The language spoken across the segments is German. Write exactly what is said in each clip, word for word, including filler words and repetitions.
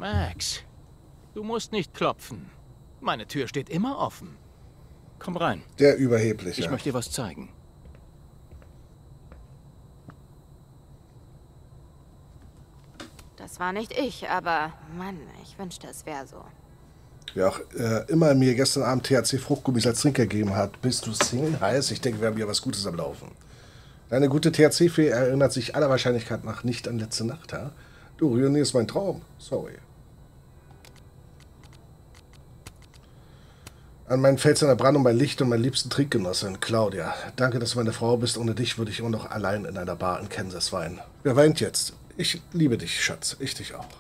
Max, du musst nicht klopfen. Meine Tür steht immer offen. Komm rein. Der Überhebliche. Ich möchte dir was zeigen. Das war nicht ich, aber Mann, ich wünschte, es wäre so. Wer auch äh, immer mir gestern Abend T H C-Fruchtgummis als Trink gegeben hat, bist du Single? Heiß? Ich denke, wir haben hier was Gutes am Laufen. Deine gute T H C-Fee erinnert sich aller Wahrscheinlichkeit nach nicht an letzte Nacht, ha? Du, René ist mein Traum. Sorry. An meinen Felsen Brandung mein Licht und mein liebsten Trinkgenossin, Claudia. Danke, dass du meine Frau bist. Ohne dich würde ich immer noch allein in einer Bar in Kansas weinen. Wer weint jetzt? Ich liebe dich, Schatz. Ich dich auch.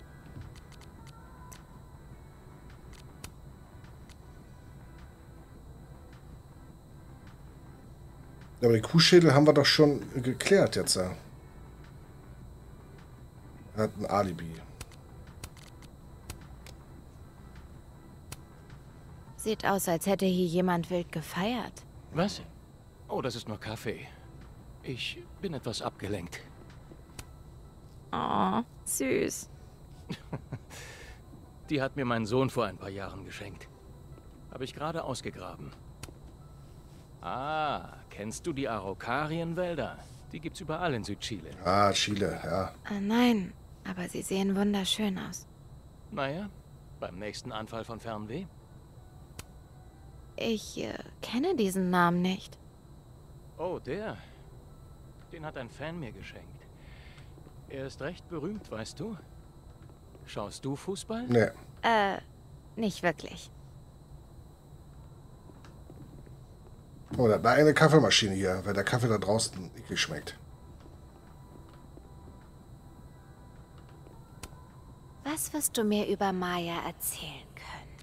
Aber den Kuhschädel haben wir doch schon geklärt jetzt. Er hat ein Alibi. Sieht aus, als hätte hier jemand wild gefeiert. Was? Oh, das ist nur Kaffee. Ich bin etwas abgelenkt. Oh, süß. Die hat mir mein Sohn vor ein paar Jahren geschenkt. Habe ich gerade ausgegraben. Ah, kennst du die Araucarienwälder? Die gibt's überall in Südchile. Ah, Chile, ja. Ah, nein, aber sie sehen wunderschön aus. Naja, beim nächsten Anfall von Fernweh. Ich äh, kenne diesen Namen nicht. Oh, der. Den hat ein Fan mir geschenkt. Er ist recht berühmt, weißt du? Schaust du Fußball? Nee. Äh, nicht wirklich. Oh, da hat eine Kaffeemaschine hier, weil der Kaffee da draußen eklig schmeckt. Was wirst du mir über Maya erzählen können?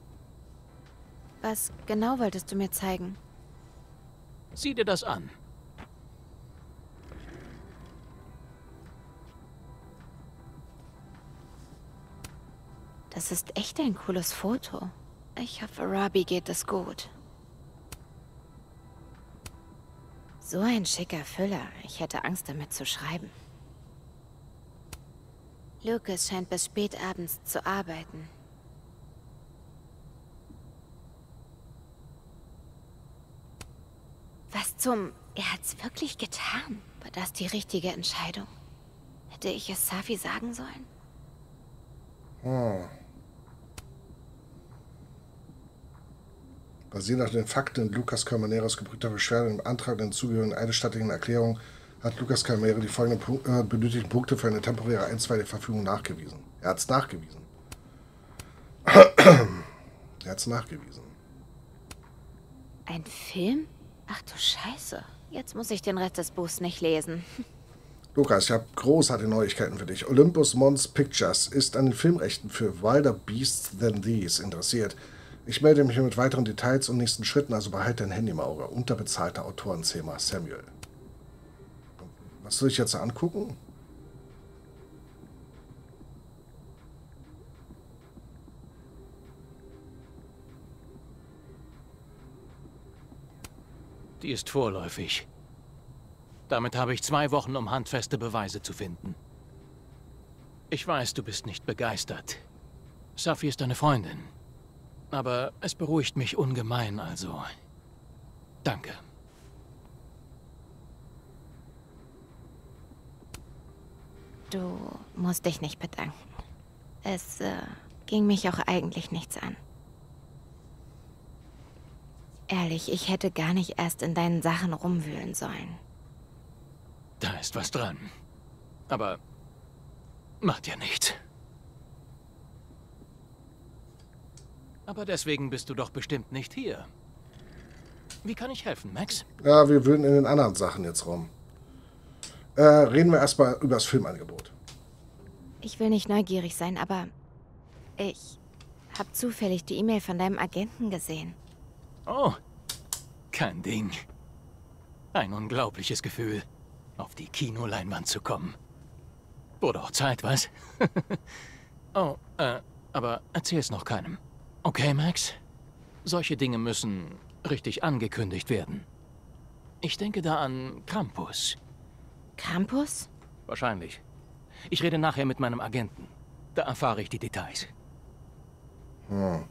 Was genau wolltest du mir zeigen? Sieh dir das an. Das ist echt ein cooles Foto. Ich hoffe, Robbie geht es gut. So ein schicker Füller. Ich hätte Angst, damit zu schreiben. Lucas scheint bis spät abends zu arbeiten. Was zum... Er hat's wirklich getan. War das die richtige Entscheidung? Hätte ich es Safi sagen sollen? Hm. Basierend auf den Fakten in Lucas Calmaneros geprüfter Beschwerde im Antrag der zugehörigen eidesstattlichen Erklärung hat Lucas Calmere die folgenden Punk äh, benötigten Punkte für eine temporäre einstweilige Verfügung nachgewiesen. Er hat es nachgewiesen. er hat es nachgewiesen. Ein Film? Ach du Scheiße. Jetzt muss ich den Rest des Buchs nicht lesen. Lukas, ich habe großartige Neuigkeiten für dich. Olympus Mons Pictures ist an den Filmrechten für Wilder Beasts Than These interessiert. Ich melde mich mit weiteren Details und nächsten Schritten, also behalte dein Handy im Auge. Unterbezahlter Autorenzähmer Samuel. Was soll ich jetzt angucken? Die ist vorläufig. Damit habe ich zwei Wochen, um handfeste Beweise zu finden. Ich weiß, du bist nicht begeistert. Safi ist deine Freundin. Aber es beruhigt mich ungemein, also... Danke. Du musst dich nicht bedanken. Es äh, ging mich auch eigentlich nichts an. Ehrlich, ich hätte gar nicht erst in deinen Sachen rumwühlen sollen. Da ist was dran. Aber macht ja nichts. Aber deswegen bist du doch bestimmt nicht hier. Wie kann ich helfen, Max? Ja, wir wühlen in den anderen Sachen jetzt rum. Äh, reden wir erstmal über das Filmangebot. Ich will nicht neugierig sein, aber ich habe zufällig die E-Mail von deinem Agenten gesehen. Oh, kein Ding. Ein unglaubliches Gefühl, auf die Kinoleinwand zu kommen. Wurde auch Zeit, was? oh, äh, aber erzähl's noch keinem. Okay, Max? Solche Dinge müssen richtig angekündigt werden. Ich denke da an Krampus. Krampus? Wahrscheinlich. Ich rede nachher mit meinem Agenten. Da erfahre ich die Details. Hm.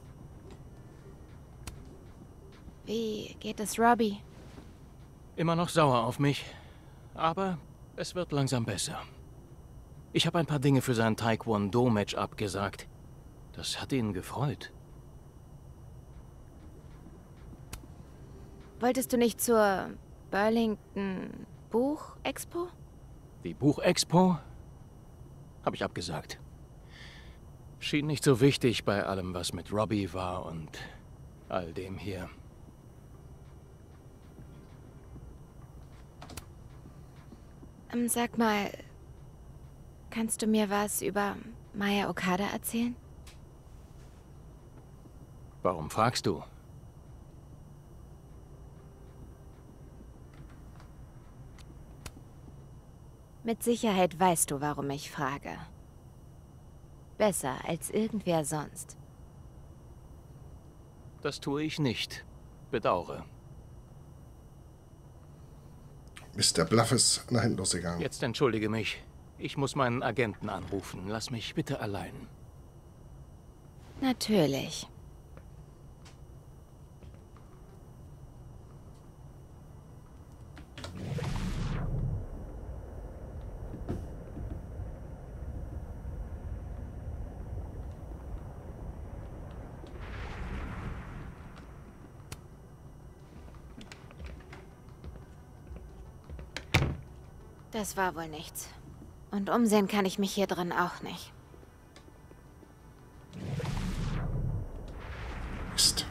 Wie geht es Robbie? Immer noch sauer auf mich, aber es wird langsam besser. Ich habe ein paar Dinge für sein Taekwondo-Match abgesagt. Das hat ihn gefreut. Wolltest du nicht zur Burlington Buch-Expo? Die Buchexpo habe ich abgesagt. Schien nicht so wichtig bei allem, was mit Robbie war und all dem hier. Ähm, sag mal, kannst du mir was über Maya Okada erzählen? Warum fragst du? Mit Sicherheit weißt du, warum ich frage. Besser als irgendwer sonst. Das tue ich nicht. Bedaure. Mister Bluff ist nach hinten losgegangen. Jetzt entschuldige mich. Ich muss meinen Agenten anrufen. Lass mich bitte allein. Natürlich. Das war wohl nichts. Und umsehen kann ich mich hier drin auch nicht. Mist.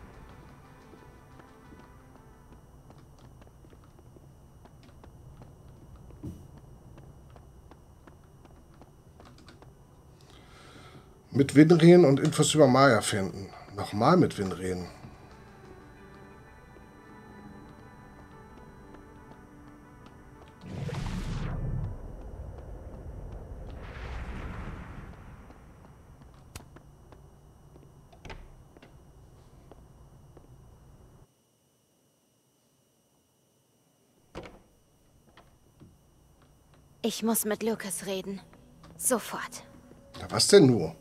Mit Vin reden und Infos über Maya finden. Nochmal mit Vin reden. Ich muss mit Lucas reden. Sofort. Na, was denn nur?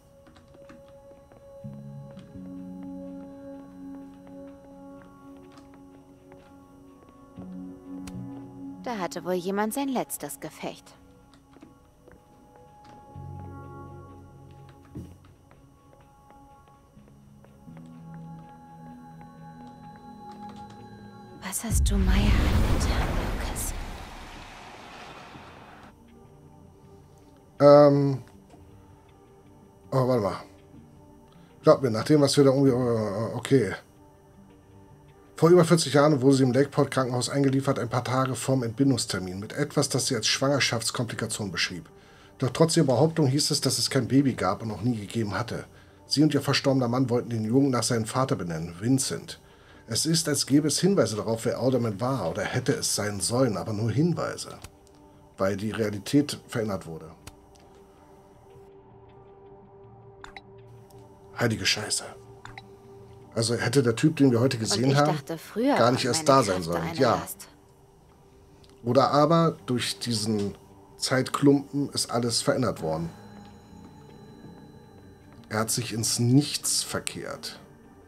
Da hatte wohl jemand sein letztes Gefecht. Was hast du Maya angetan, Lucas? Ähm. Oh, warte mal. Glaub mir, nach dem, was wir da irgendwie. Okay. Vor über vierzig Jahren wurde sie im Lakeport Krankenhaus eingeliefert, ein paar Tage vorm Entbindungstermin, mit etwas, das sie als Schwangerschaftskomplikation beschrieb. Doch trotz ihrer Behauptung hieß es, dass es kein Baby gab und auch nie gegeben hatte. Sie und ihr verstorbener Mann wollten den Jungen nach seinem Vater benennen, Vincent. Es ist, als gäbe es Hinweise darauf, wer Alderman war, oder hätte es sein sollen, aber nur Hinweise. Weil die Realität verändert wurde. Heilige Scheiße. Also hätte der Typ, den wir heute gesehen Und ich haben, dachte, früher gar nicht waren erst meine da sein Kräfte sollen. eine Ja. Last. Oder aber durch diesen Zeitklumpen ist alles verändert worden. Er hat sich ins Nichts verkehrt.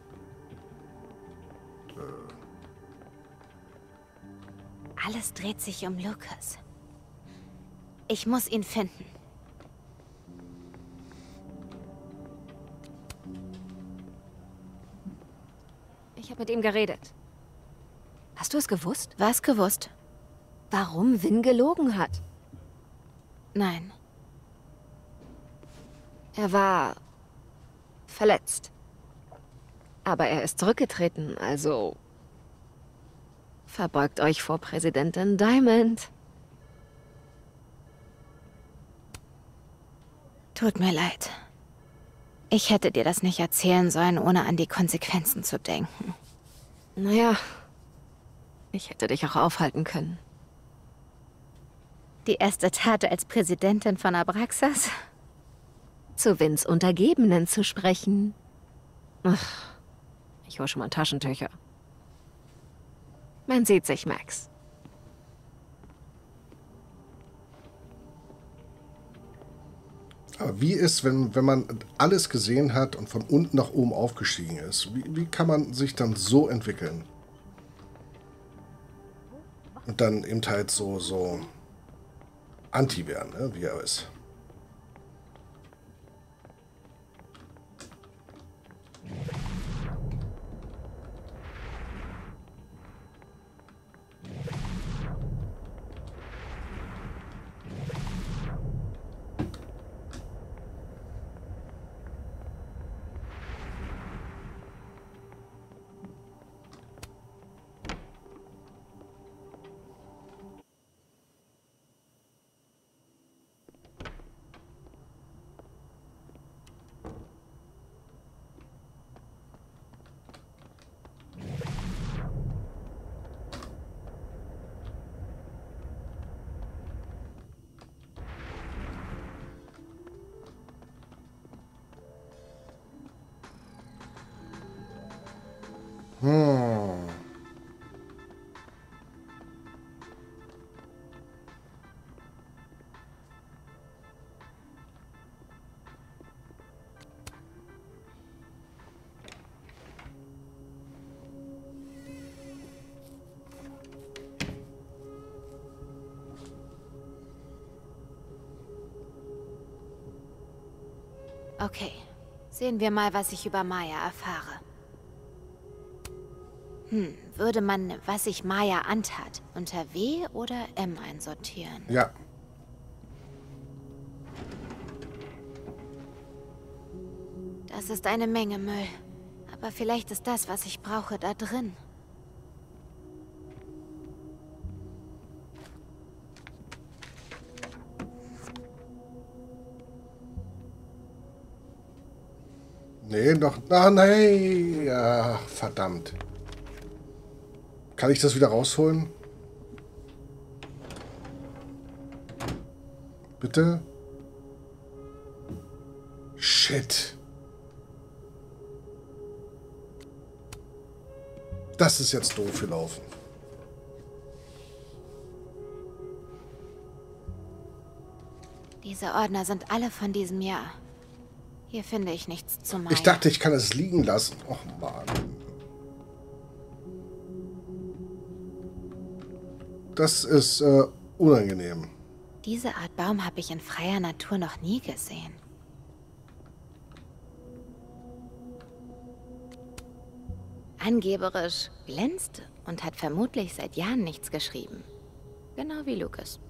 Alles dreht sich um Lucas. Ich muss ihn finden. Ich habe mit ihm geredet. Hast du es gewusst? Was gewusst? Warum Vin gelogen hat? Nein. Er war verletzt. Aber er ist zurückgetreten, also verbeugt euch vor Präsidentin Diamond. Tut mir leid. Ich hätte dir das nicht erzählen sollen, ohne an die Konsequenzen zu denken. Naja, ich hätte dich auch aufhalten können. Die erste Tat als Präsidentin von Abraxas? Zu Vins Untergebenen zu sprechen. Ach, ich hol schon mal Taschentücher. Man sieht sich, Max. Aber wie ist, wenn, wenn man alles gesehen hat und von unten nach oben aufgestiegen ist? Wie, wie kann man sich dann so entwickeln? Und dann eben halt so, so anti werden, ne? Wie er ist. Hm. Okay, sehen wir mal, was ich über Maya erfahre. Hm, würde man, was sich Maya antat, unter W oder M einsortieren? Ja. Das ist eine Menge Müll. Aber vielleicht ist das, was ich brauche, da drin. Nee, noch. Ah, nein. Ja, verdammt. Kann ich das wieder rausholen? Bitte? Shit. Das ist jetzt doof gelaufen. Diese Ordner sind alle von diesem Jahr. Hier finde ich nichts zu Maya. Ich dachte, ich kann es liegen lassen. Och, Mann. Das ist äh, unangenehm. Diese Art Baum habe ich in freier Natur noch nie gesehen. Angeberisch glänzt und hat vermutlich seit Jahren nichts geschrieben. Genau wie Lucas.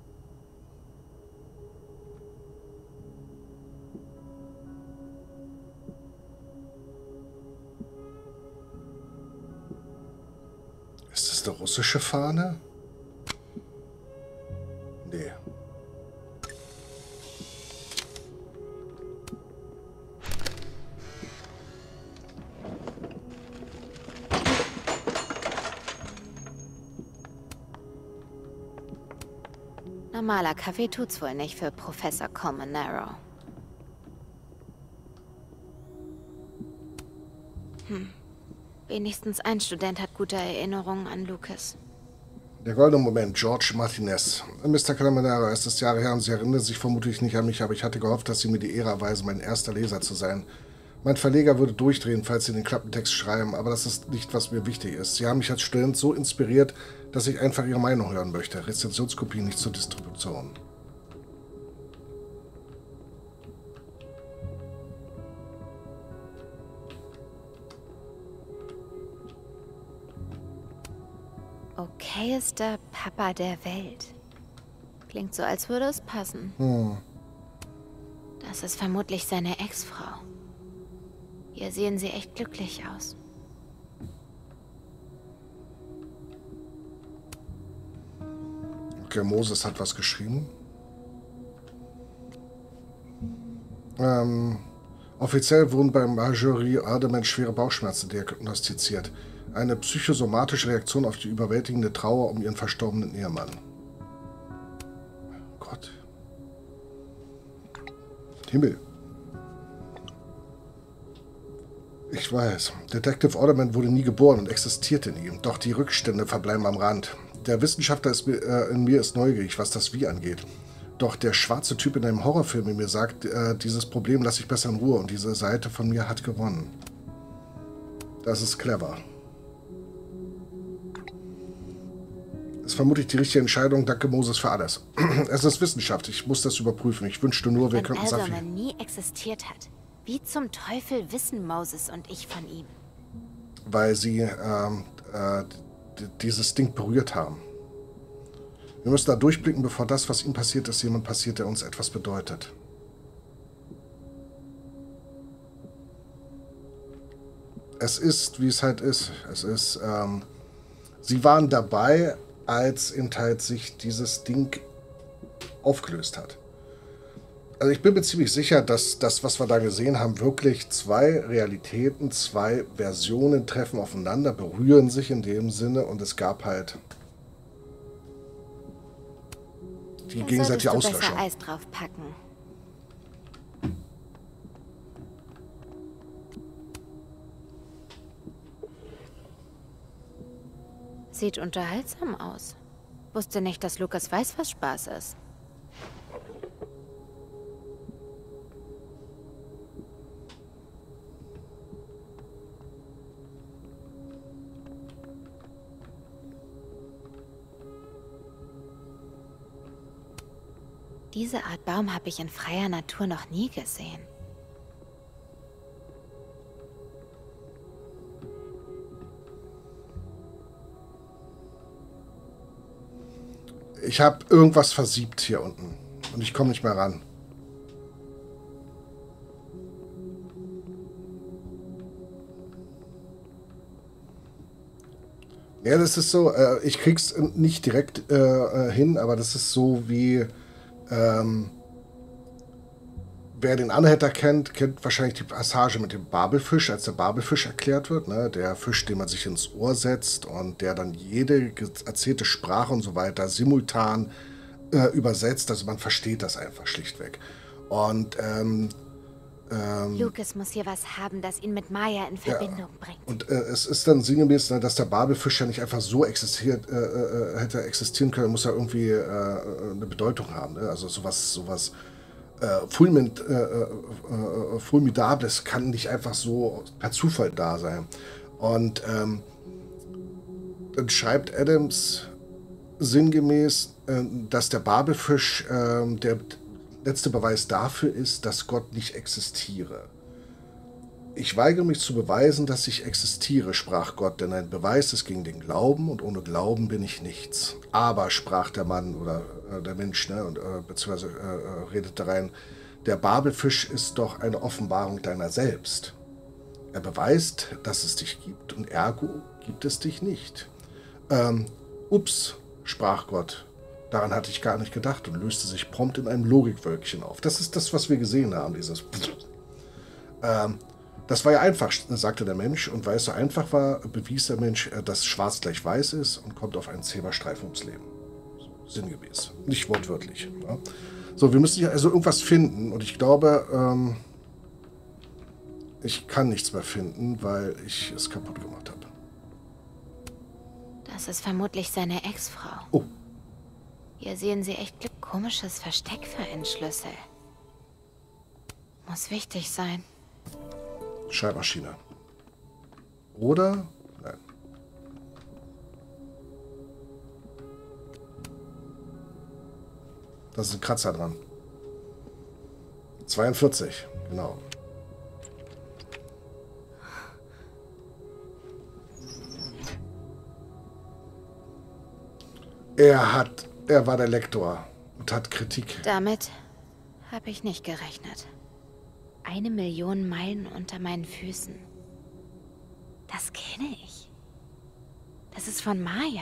Ist das eine russische Fahne? Nee. Normaler Kaffee tut's wohl nicht für Professor Colmenero. Hm. Wenigstens ein Student hat gute Erinnerungen an Lucas. Der goldene Moment, George Martinez. Mister Colmenero, es ist Jahre her und Sie erinnern sich vermutlich nicht an mich, aber ich hatte gehofft, dass Sie mir die Ehre erweisen, mein erster Leser zu sein. Mein Verleger würde durchdrehen, falls Sie den Klappentext schreiben, aber das ist nicht, was mir wichtig ist. Sie haben mich als Student so inspiriert, dass ich einfach Ihre Meinung hören möchte. Rezensionskopie nicht zur Distribution. Okayester Papa der Welt. Klingt so, als würde es passen. Hm. Das ist vermutlich seine Ex-Frau. Hier sehen sie echt glücklich aus. Okay, Moses hat was geschrieben. Ähm, offiziell wurden beim Marjorie Ardeman schwere Bauchschmerzen diagnostiziert. Eine psychosomatische Reaktion auf die überwältigende Trauer um ihren verstorbenen Ehemann. Gott. Himmel. Ich weiß. Detective Orderman wurde nie geboren und existierte nie. Doch die Rückstände verbleiben am Rand. Der Wissenschaftler ist, äh, in mir ist neugierig, was das Wie angeht. Doch der schwarze Typ in einem Horrorfilm in mir sagt, äh, dieses Problem lasse ich besser in Ruhe und diese Seite von mir hat gewonnen. Das ist clever. Das ist vermutlich die richtige Entscheidung. Danke, Moses, für alles. Es ist Wissenschaft. Ich muss das überprüfen. Ich wünschte nur, wir Wenn könnten Safi... Alderman nie existiert hat, wie zum Teufel wissen Moses und ich von ihm? Weil sie ähm, äh, dieses Ding berührt haben. Wir müssen da durchblicken, bevor das, was ihm passiert ist, jemand passiert, der uns etwas bedeutet. Es ist, wie es halt ist. Es ist, ähm, sie waren dabei, als in Teil sich dieses Ding aufgelöst hat. Also ich bin mir ziemlich sicher, dass das, was wir da gesehen haben, wirklich zwei Realitäten, zwei Versionen treffen aufeinander, berühren sich in dem Sinne und es gab halt die gegenseitige Auslöschung. Auslöschung. Eis draufpacken. Sieht unterhaltsam aus. Wusste nicht, dass Lukas weiß, was Spaß ist. Diese Art Baum habe ich in freier Natur noch nie gesehen. Ich habe irgendwas versiebt hier unten und ich komme nicht mehr ran. Ja, das ist so, äh, ich krieg's nicht direkt äh, hin, aber das ist so wie, ähm, wer den Anhätter kennt, kennt wahrscheinlich die Passage mit dem Babelfisch, als der Babelfisch erklärt wird, ne? Der Fisch, den man sich ins Ohr setzt und der dann jede erzählte Sprache und so weiter simultan äh, übersetzt, also man versteht das einfach schlichtweg. Und ähm, ähm, Lucas muss hier was haben, das ihn mit Maya in Verbindung ja, bringt. und äh, es ist dann sinngemäß, ne, dass der Babelfisch ja nicht einfach so existiert, äh, äh, hätte existieren können, muss ja irgendwie äh, eine Bedeutung haben. Ne? Also sowas, sowas äh, Fulmint, äh, äh, Fulmidables kann nicht einfach so per Zufall da sein. Und ähm, dann schreibt Adams sinngemäß, äh, dass der Babelfisch äh, der letzte Beweis dafür ist, dass Gott nicht existiere. Ich weigere mich zu beweisen, dass ich existiere, sprach Gott, denn ein Beweis ist gegen den Glauben und ohne Glauben bin ich nichts. Aber, sprach der Mann oder äh, der Mensch, ne, und, äh, beziehungsweise äh, redete rein, der Babelfisch ist doch eine Offenbarung deiner selbst. Er beweist, dass es dich gibt und ergo gibt es dich nicht. Ähm, ups, sprach Gott. Daran hatte ich gar nicht gedacht und löste sich prompt in einem Logikwölkchen auf. Das ist das, was wir gesehen haben, dieses... Ähm, das war ja einfach, sagte der Mensch, und weil es so einfach war, bewies der Mensch, dass schwarz gleich weiß ist und kommt auf einen Zebrastreifen ums Leben. So, sinngemäß, nicht wortwörtlich. Ja. So, wir müssen hier also irgendwas finden und ich glaube, ähm, ich kann nichts mehr finden, weil ich es kaputt gemacht habe. Das ist vermutlich seine Ex-Frau. Oh. Hier sehen Sie echt komisches Versteck für einen Schlüssel. Muss wichtig sein. Schreibmaschine. Oder? Nein. Da ist ein Kratzer dran. zweiundvierzig, genau. Er hat, er war der Lektor und hat Kritik. Damit habe ich nicht gerechnet. Eine Million Meilen unter meinen Füßen. Das kenne ich. Das ist von Maya.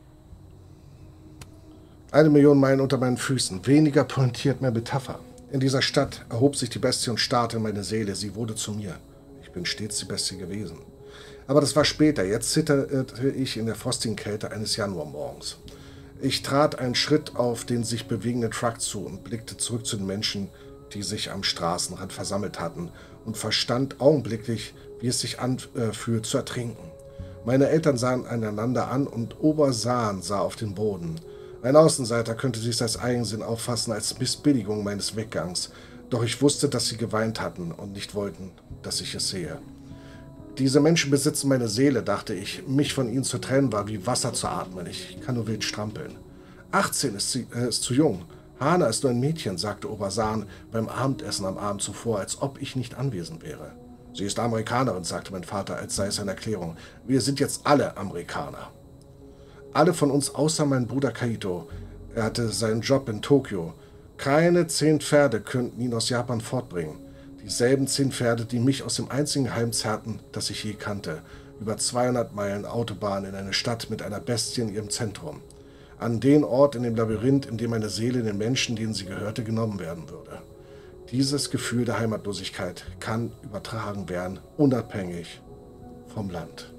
Eine Million Meilen unter meinen Füßen. Weniger pointiert, mehr Metapher. In dieser Stadt erhob sich die Bestie und starrte in meine Seele. Sie wurde zu mir. Ich bin stets die Bestie gewesen. Aber das war später. Jetzt zitterte ich in der frostigen Kälte eines Januarmorgens. Ich trat einen Schritt auf den sich bewegenden Truck zu und blickte zurück zu den Menschen, die sich am Straßenrand versammelt hatten, und verstand augenblicklich, wie es sich anfühlt, zu ertrinken. Meine Eltern sahen einander an und Obersahn sah auf den Boden. Ein Außenseiter könnte dies als Eigensinn auffassen, als Missbilligung meines Weggangs. Doch ich wusste, dass sie geweint hatten und nicht wollten, dass ich es sehe. Diese Menschen besitzen meine Seele, dachte ich. Mich von ihnen zu trennen war wie Wasser zu atmen. Ich kann nur wild strampeln. achtzehn ist, sie, äh, ist zu jung. Hana ist nur ein Mädchen, sagte Obasan beim Abendessen am Abend zuvor, als ob ich nicht anwesend wäre. Sie ist Amerikanerin, sagte mein Vater, als sei es eine Erklärung. Wir sind jetzt alle Amerikaner. Alle von uns außer mein Bruder Kaito. Er hatte seinen Job in Tokio. Keine zehn Pferde könnten ihn aus Japan fortbringen. Dieselben zehn Pferde, die mich aus dem einzigen Heim zerrten, das ich je kannte. Über zweihundert Meilen Autobahn in eine Stadt mit einer Bestie in ihrem Zentrum. An den Ort in dem Labyrinth, in dem meine Seele den Menschen, denen sie gehörte, genommen werden würde. Dieses Gefühl der Heimatlosigkeit kann übertragen werden, unabhängig vom Land.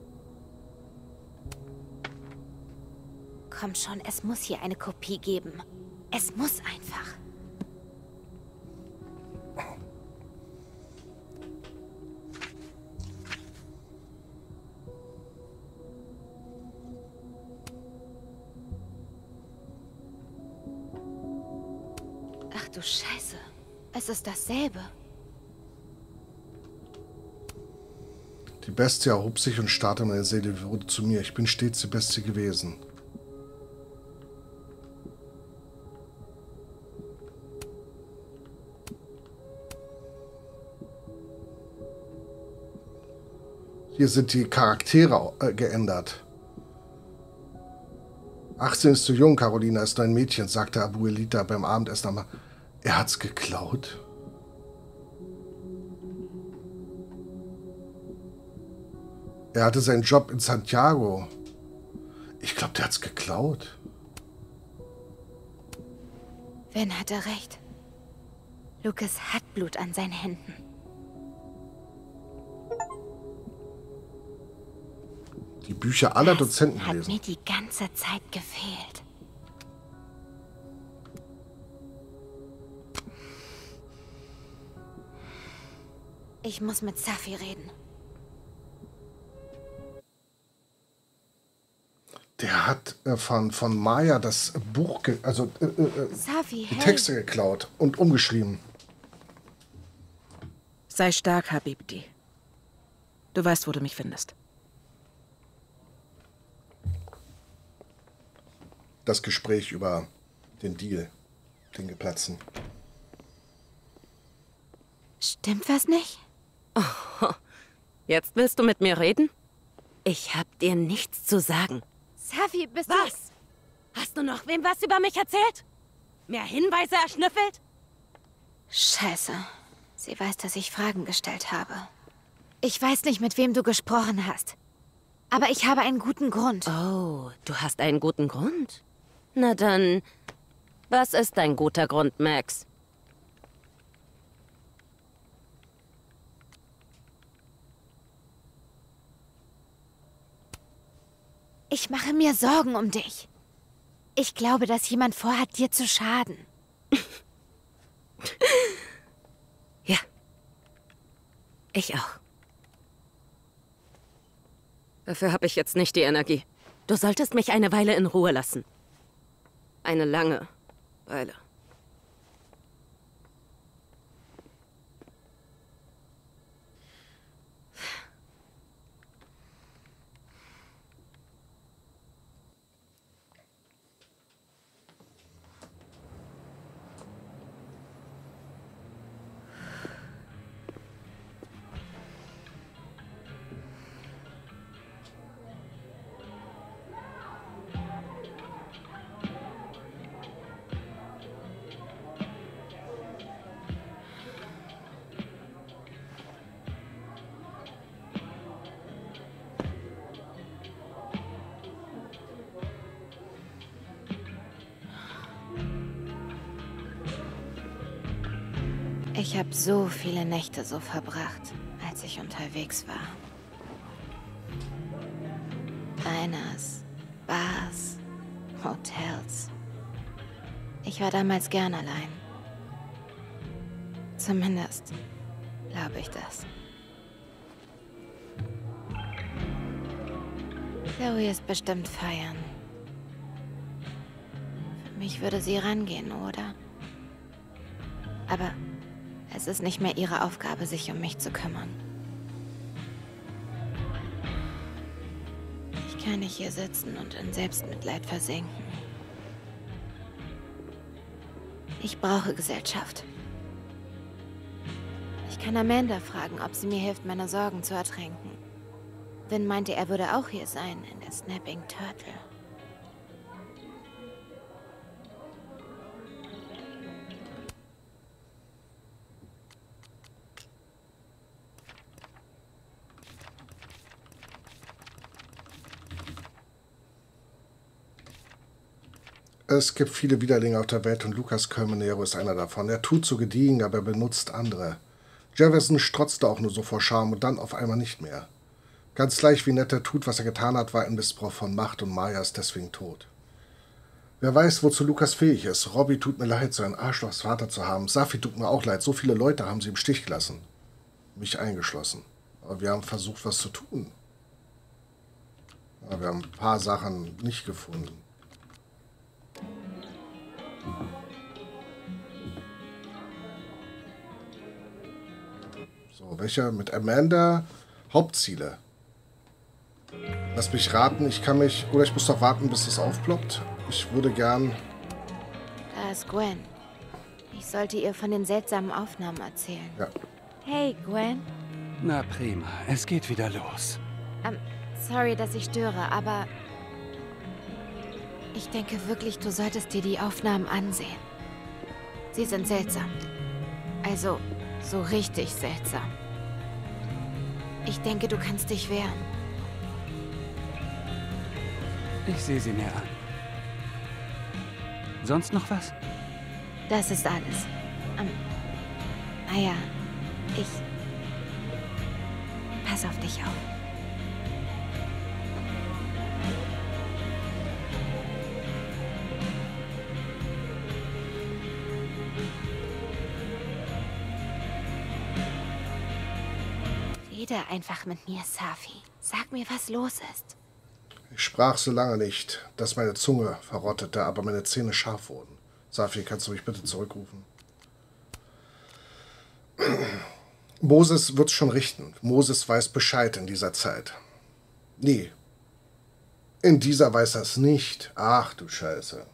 Komm schon, es muss hier eine Kopie geben. Es muss einfach. Ach du Scheiße. Es ist dasselbe. Die Bestie erhob sich und starrte meine Seele wurde zu mir. Ich bin stets die Bestie gewesen. Hier sind die Charaktere äh, geändert. achtzehn ist zu jung, Carolina ist nur ein Mädchen, sagte Abuelita beim Abendessen. Aber er hat's geklaut. Er hatte seinen Job in Santiago. Ich glaube, der hat's geklaut. Wen hat er recht? Lucas hat Blut an seinen Händen. Die Bücher aller Das Dozenten hat lesen. mir die ganze Zeit gefehlt. Ich muss mit Safi reden. Der hat äh, von, von Maya das Buch, ge also äh, äh, Safi, die hey. Texte geklaut und umgeschrieben. Sei stark, Habibti. Du weißt, wo du mich findest. Das Gespräch über den Deal, den geplatzten. Stimmt was nicht? Jetzt willst du mit mir reden? Ich hab dir nichts zu sagen. Safi, bist Was? Hast du noch wem was über mich erzählt? Mehr Hinweise erschnüffelt? Scheiße. Sie weiß, dass ich Fragen gestellt habe. Ich weiß nicht, mit wem du gesprochen hast. Aber ich habe einen guten Grund. Oh, du hast einen guten Grund? Na dann, was ist dein guter Grund, Max? Ich mache mir Sorgen um dich. Ich glaube, dass jemand vorhat, dir zu schaden. Ja. Ich auch. Dafür habe ich jetzt nicht die Energie. Du solltest mich eine Weile in Ruhe lassen. Eine lange Weile. Ich habe so viele Nächte so verbracht, als ich unterwegs war. Diners, Bars, Hotels. Ich war damals gern allein. Zumindest glaube ich das. Chloe ist bestimmt feiern. mich würde sie rangehen, oder? Aber es ist nicht mehr ihre Aufgabe, sich um mich zu kümmern. Ich kann nicht hier sitzen und in Selbstmitleid versinken. Ich brauche Gesellschaft. Ich kann Amanda fragen, ob sie mir hilft, meine Sorgen zu ertränken. Vin meinte, er würde auch hier sein, in der Snapping Turtle. Es gibt viele Widerlinge auf der Welt und Lucas Colmenero ist einer davon. Er tut so gediegen, aber er benutzt andere. Jefferson strotzte auch nur so vor Scham und dann auf einmal nicht mehr. Ganz gleich wie nett er tut, was er getan hat, war ein Missbrauch von Macht und Maya ist deswegen tot. Wer weiß, wozu Lucas fähig ist. Robbie tut mir leid, so einen Arschlochs Vater zu haben. Safi tut mir auch leid. So viele Leute haben sie im Stich gelassen. Mich eingeschlossen. Aber wir haben versucht, was zu tun. Aber wir haben ein paar Sachen nicht gefunden. So, welcher mit Amanda? Hauptziele. Lass mich raten, ich kann mich... Oder ich muss doch warten, bis es aufploppt. Ich würde gern... Da ist Gwen. Ich sollte ihr von den seltsamen Aufnahmen erzählen. Ja. Hey, Gwen. Na prima, es geht wieder los. Ähm, sorry, dass ich störe, aber... Ich denke wirklich, du solltest dir die Aufnahmen ansehen. Sie sind seltsam. Also, so richtig seltsam. Ich denke, du kannst dich wehren. Ich sehe sie mir an. Sonst noch was? Das ist alles. Ähm, naja, ich... Pass auf dich auf. Rede einfach mit mir, Safi. Sag mir, was los ist. Ich sprach so lange nicht, dass meine Zunge verrottete, aber meine Zähne scharf wurden. Safi, kannst du mich bitte zurückrufen? Moses wird's schon richten. Moses weiß Bescheid in dieser Zeit. Nee. In dieser weiß er es nicht. Ach du Scheiße.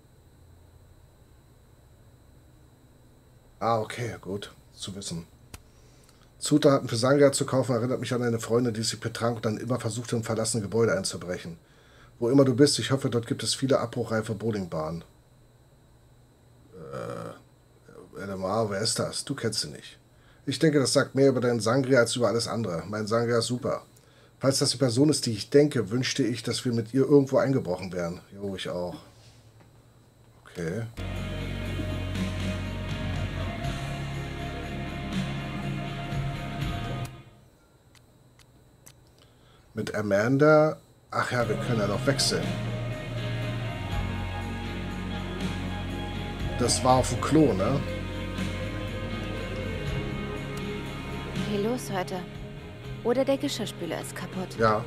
Ah, okay, gut zu wissen. Zutaten für Sangria zu kaufen erinnert mich an eine Freundin, die sich betrank und dann immer versuchte, in verlassene Gebäude einzubrechen. Wo immer du bist, ich hoffe, dort gibt es viele abbruchreife Bowlingbahnen. Äh, Elemar, wer ist das? Du kennst sie nicht. Ich denke, das sagt mehr über deinen Sangria als über alles andere. Mein Sangria ist super. Falls das die Person ist, die ich denke, wünschte ich, dass wir mit ihr irgendwo eingebrochen wären. Jo, ich auch. Okay. Mit Amanda... Ach ja, wir können ja noch wechseln. Das war auf dem Klo, ne? Viel los heute. Oder der Geschirrspüler ist kaputt. Ja.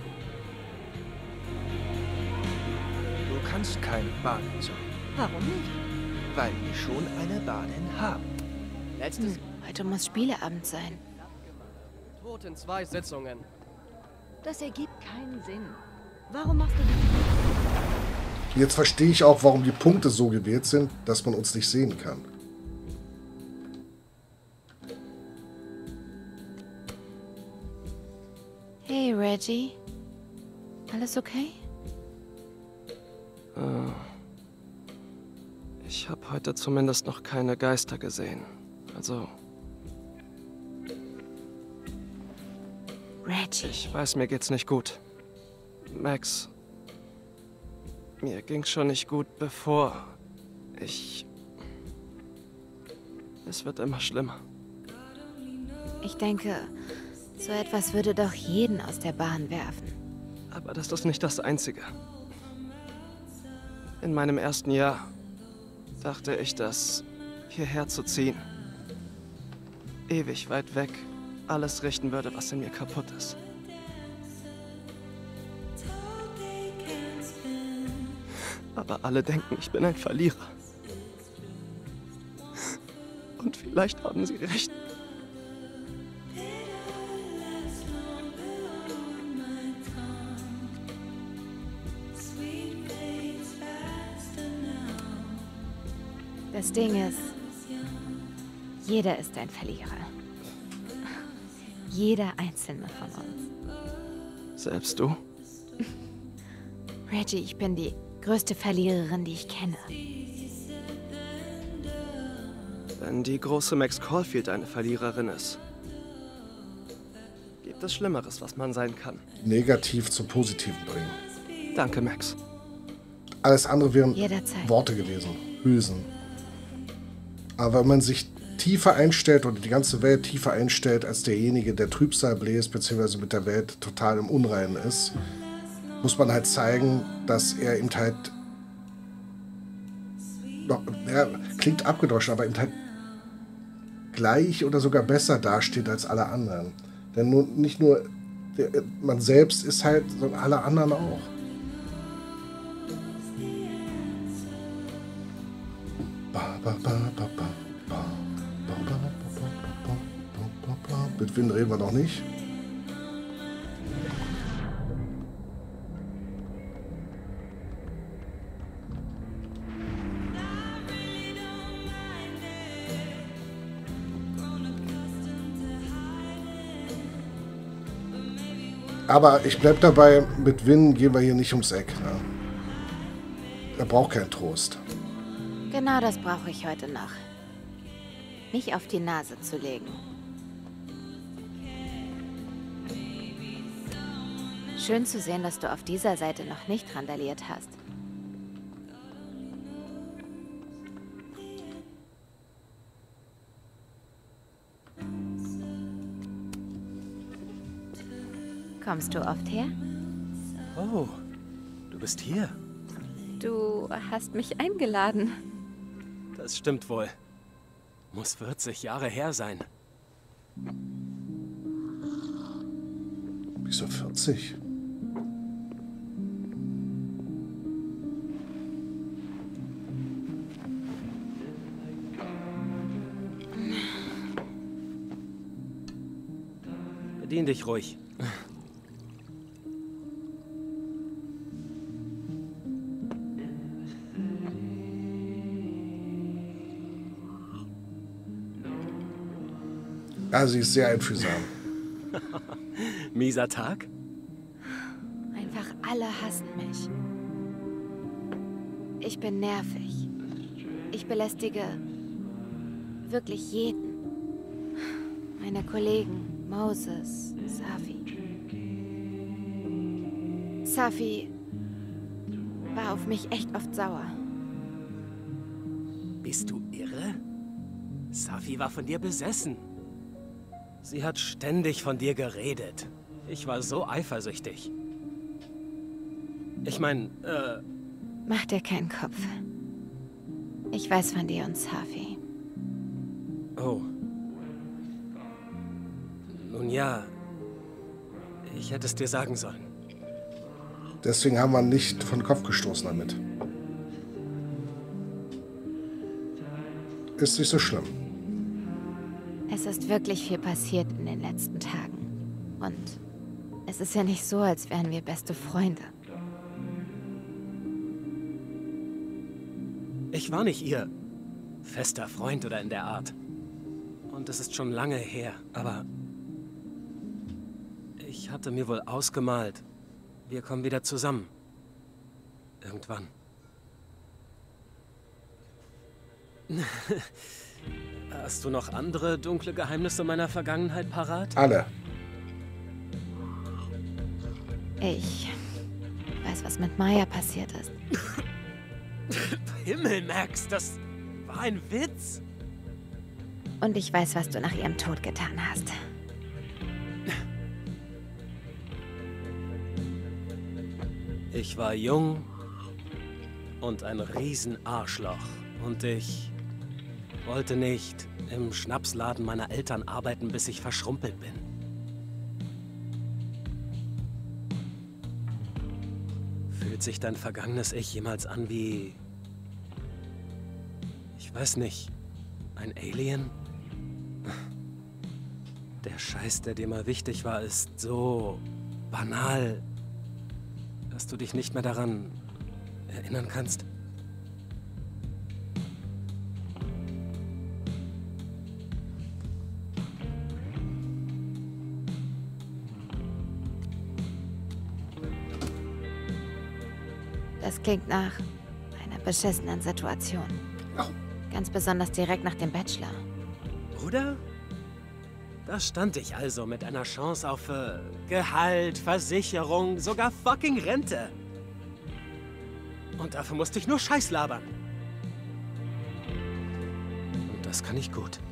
Du kannst keine Badin sein. Warum nicht? Weil wir schon eine Badin haben. Letztes Hm, heute muss Spieleabend sein. Tod in zwei Sitzungen. Das ergibt keinen Sinn. Warum machst du das? Jetzt verstehe ich auch, warum die Punkte so gewählt sind, dass man uns nicht sehen kann. Hey, Reggie. Alles okay? Äh, ich habe heute zumindest noch keine Geister gesehen. Also, Reggie. ich weiß, mir geht's nicht gut. Max, mir ging's schon nicht gut, bevor ich... Es wird immer schlimmer. Ich denke, so etwas würde doch jeden aus der Bahn werfen. Aber das ist nicht das Einzige. In meinem ersten Jahr dachte ich, dass hierher zu ziehen, ewig weit weg, alles richten würde, was in mir kaputt ist. Aber alle denken, ich bin ein Verlierer. Und vielleicht haben sie recht. Das Ding ist, jeder ist ein Verlierer. Jeder einzelne von uns. Selbst du? Reggie, ich bin die größte Verliererin, die ich kenne. Wenn die große Max Caulfield eine Verliererin ist, gibt es Schlimmeres, was man sein kann. Negativ zum Positiven bringen. Danke, Max. Alles andere wären Jederzeit. Worte gewesen. Hülsen. Aber wenn man sich tiefer einstellt oder die ganze Welt tiefer einstellt als derjenige, der Trübsal bläst, beziehungsweise mit der Welt total im Unreinen ist, muss man halt zeigen, dass er eben halt noch, ja, klingt abgedroschen, aber eben halt gleich oder sogar besser dasteht als alle anderen. Denn nur, nicht nur der, man selbst ist halt, sondern alle anderen auch. Mit Wind reden wir noch nicht. Aber ich bleib dabei, mit Win gehen wir hier nicht ums Eck. Ne? Er braucht keinen Trost. Genau das brauche ich heute noch. Mich auf die Nase zu legen. Schön zu sehen, dass du auf dieser Seite noch nicht randaliert hast. Kommst du oft her? Oh, du bist hier. Du hast mich eingeladen. Das stimmt wohl. Muss vierzig Jahre her sein. Wieso vierzig? Bedien dich ruhig. Ja, sie ist sehr einfühlsam. Mieser Tag? Einfach alle hassen mich. Ich bin nervig. Ich belästige wirklich jeden. Meine Kollegen, Moses, Safi. Safi war auf mich echt oft sauer. Bist du irre? Safi war von dir besessen. Sie hat ständig von dir geredet. Ich war so eifersüchtig. Ich meine, äh... Mach dir keinen Kopf. Ich weiß von dir und Safi. Oh. Nun ja, ich hätte es dir sagen sollen. Deswegen haben wir nicht von Kopf gestoßen damit. Ist nicht so schlimm. Es ist wirklich viel passiert in den letzten Tagen. Und es ist ja nicht so, als wären wir beste Freunde. Ich war nicht ihr fester Freund oder in der Art. Und es ist schon lange her, aber ich hatte mir wohl ausgemalt, wir kommen wieder zusammen. Irgendwann. Hast du noch andere dunkle Geheimnisse meiner Vergangenheit parat? Alle. Ich weiß, was mit Maya passiert ist. Himmel, Max, das war ein Witz. Und ich weiß, was du nach ihrem Tod getan hast. Ich war jung und ein Riesenarschloch. Und ich wollte nicht im Schnapsladen meiner Eltern arbeiten, bis ich verschrumpelt bin. Fühlt sich dein vergangenes Ich jemals an wie... Ich weiß nicht. Ein Alien? Der Scheiß, der dir mal wichtig war, ist so banal, dass du dich nicht mehr daran erinnern kannst. Das klingt nach einer beschissenen Situation. Ganz besonders direkt nach dem Bachelor. Oder? Da stand ich also mit einer Chance auf äh, Gehalt, Versicherung, sogar fucking Rente. Und dafür musste ich nur Scheiß labern. Und das kann ich gut.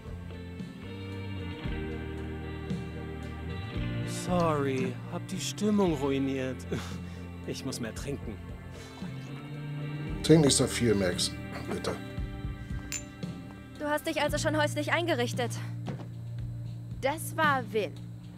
Sorry, hab die Stimmung ruiniert. Ich muss mehr trinken. Trink nicht so viel, Max. Bitte. Du hast dich also schon häuslich eingerichtet. Das war Vin.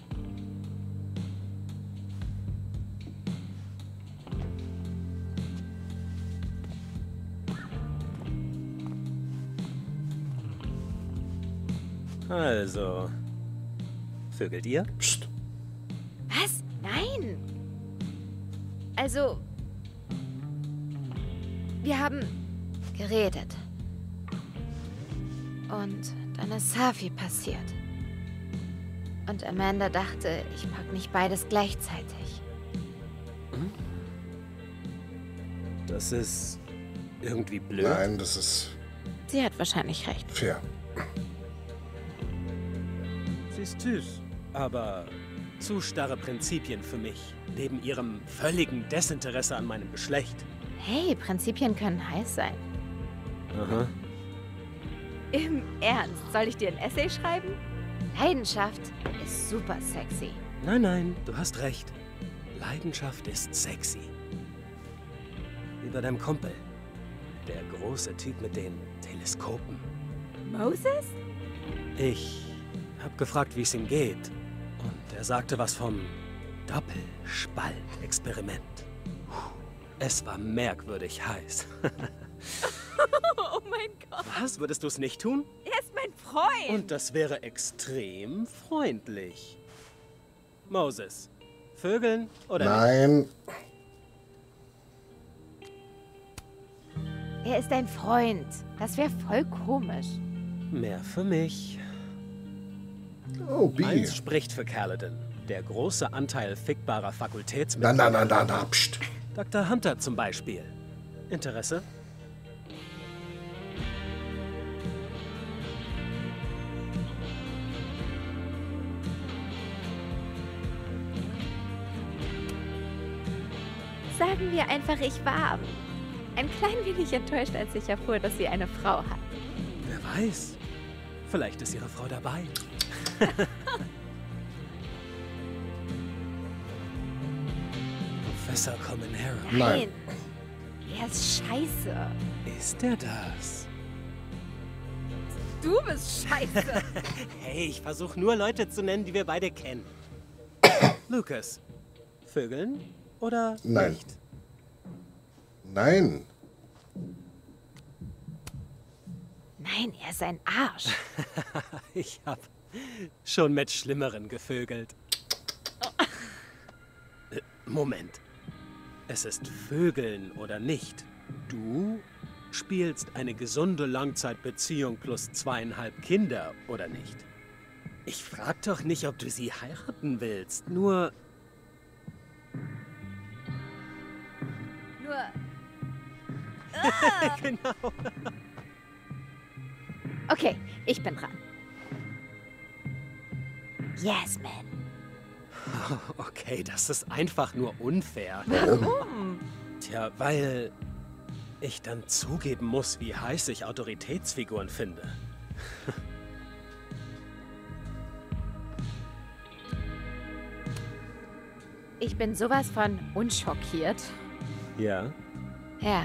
Also, vögelt ihr? Psst. Was? Nein. Also, wir haben geredet. Und dann ist Safi passiert. Und Amanda dachte, ich pack nicht beides gleichzeitig. Das ist irgendwie blöd. Nein, das ist Sie hat wahrscheinlich recht. fair. Sie ist süß, aber zu starre Prinzipien für mich, neben ihrem völligen Desinteresse an meinem Geschlecht. Hey, Prinzipien können heiß sein. Aha. Im Ernst, soll ich dir ein Essay schreiben? Leidenschaft ist super sexy. Nein, nein, du hast recht. Leidenschaft ist sexy. Wie bei deinem Kumpel. Der große Typ mit den Teleskopen. Moses? Ich hab gefragt, wie es ihm geht. Und er sagte was vom Doppelspaltexperiment. Es war merkwürdig heiß. Oh mein Gott. Was? Würdest du es nicht tun? Er ist mein Freund. Und das wäre extrem freundlich. Moses, Vögeln oder nicht? Nein. Er ist ein Freund. Das wäre voll komisch. Mehr für mich. Oh, B. Eins spricht für Kaladin. Der große Anteil fickbarer Na, Fakultätsmitglieder. na, na, na, na, pst. Doktor Hunter zum Beispiel. Interesse? Sagen wir einfach, ich war ein klein wenig enttäuscht, als ich erfuhr, dass sie eine Frau hat. Wer weiß. Vielleicht ist ihre Frau dabei. Professor Colmenero. Nein. Er ist scheiße. Ist er das? Du bist scheiße. Hey, ich versuche nur Leute zu nennen, die wir beide kennen. Lucas, Vögeln oder Nein. nicht? Nein. Nein, er ist ein Arsch. Ich hab schon mit Schlimmeren gevögelt. Äh, Moment. Es ist Vögeln oder nicht. Du spielst eine gesunde Langzeitbeziehung plus zweieinhalb Kinder oder nicht? Ich frag doch nicht, ob du sie heiraten willst. Nur... Nur, genau. okay, ich bin dran. Yes, man. Okay, das ist einfach nur unfair. Warum? Tja, weil ich dann zugeben muss, wie heiß ich Autoritätsfiguren finde. Ich bin sowas von unschockiert. Ja? Ja.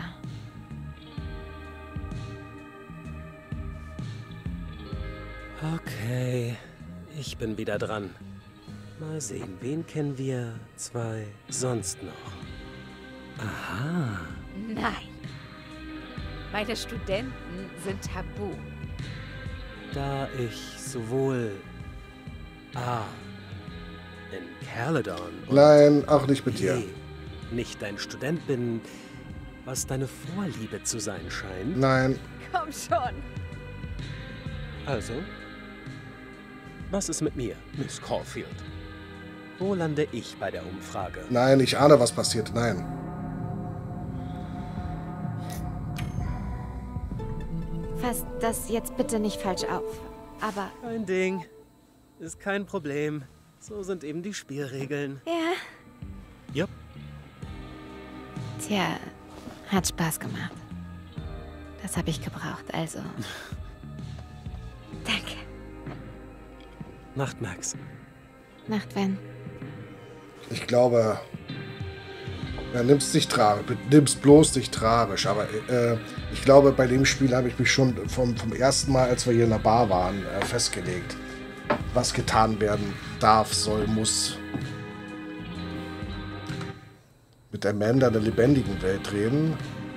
Okay, ich bin wieder dran. Mal sehen, wen kennen wir zwei sonst noch? Aha. Nein. Meine Studenten sind tabu. Da ich sowohl A. in Caledon und Nein, auch nicht mit B. dir. nicht dein Student bin, was deine Vorliebe zu sein scheint. Nein. Komm schon. Also, was ist mit mir, Miss Caulfield? Wo lande ich bei der Umfrage? Nein, ich ahne, was passiert. Nein. Fass das jetzt bitte nicht falsch auf. Aber Kein Ding. Ist kein Problem. So sind eben die Spielregeln. ja, Jupp. tja, hat Spaß gemacht. Das habe ich gebraucht, also. Danke. Nacht, Max. Nacht, Van. Ich glaube, ja, nimm's nicht tragisch, nimm's bloß nicht tragisch, aber äh, ich glaube, bei dem Spiel habe ich mich schon vom, vom ersten Mal, als wir hier in der Bar waren, äh, festgelegt, was getan werden darf, soll, muss. Mit Amanda in der lebendigen Welt reden.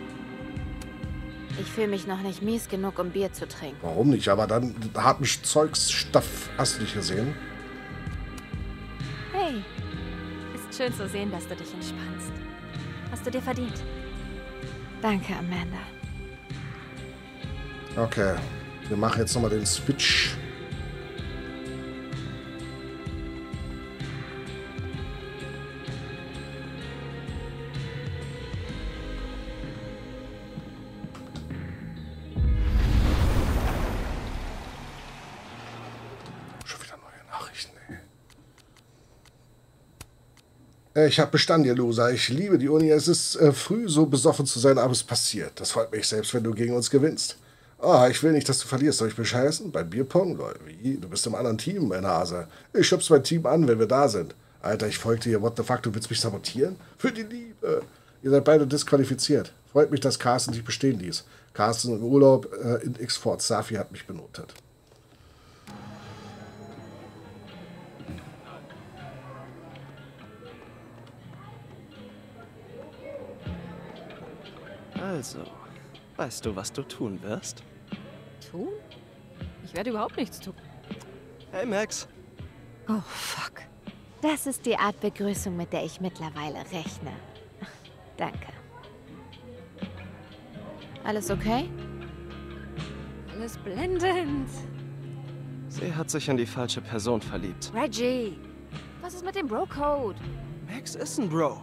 Ich fühle mich noch nicht mies genug, um Bier zu trinken. Warum nicht? Aber dann harten Zeugsstoff, hast du nicht gesehen? Hey, ist schön zu sehen, dass du dich entspannst. Hast du dir verdient. Danke, Amanda. Okay, wir machen jetzt nochmal den Switch. Schon wieder neue Nachrichten, ey. Ich habe bestanden, ihr Loser. Ich liebe die Uni. Es ist äh, früh, so besoffen zu sein, aber es passiert. Das freut mich selbst, wenn du gegen uns gewinnst. Ah, ich will nicht, dass du verlierst. Soll ich bescheißen? Bei Bierpong? Leute, wie? Du bist im anderen Team, meine Hase. Ich schub's mein Team an, wenn wir da sind. Alter, ich folgte dir. What the fuck? Du willst mich sabotieren? Für die Liebe. Ihr seid beide disqualifiziert. Freut mich, dass Carsten dich bestehen ließ. Carsten im Urlaub äh, in X-Fort. Safi hat mich benotet. Also, weißt du, was du tun wirst? Tun? Ich werde überhaupt nichts tun. Hey, Max. Oh, fuck. Das ist die Art Begrüßung, mit der ich mittlerweile rechne. Danke. Alles okay? Alles blendend. Sie hat sich in die falsche Person verliebt. Reggie, was ist mit dem Bro-Code? Max ist ein Bro.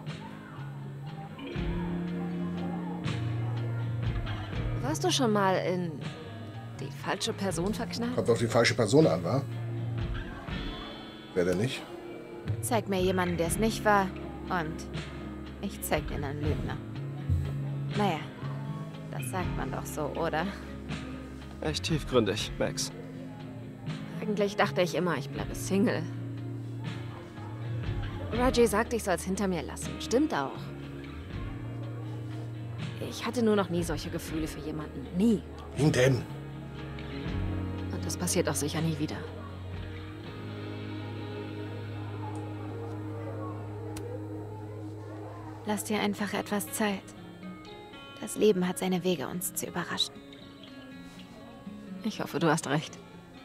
Warst du schon mal in die falsche Person verknallt? Kommt auf die falsche Person an, wa? Wer denn nicht? Zeig mir jemanden, der es nicht war, und ich zeig dir einen Lügner. Naja, das sagt man doch so, oder? Echt tiefgründig, Max. Eigentlich dachte ich immer, ich bleibe Single. Reggie sagte, ich soll es hinter mir lassen. Stimmt auch. Ich hatte nur noch nie solche Gefühle für jemanden. Nie. Wen denn? Und das passiert auch sicher nie wieder. Lass dir einfach etwas Zeit. Das Leben hat seine Wege, uns zu überraschen. Ich hoffe, du hast recht.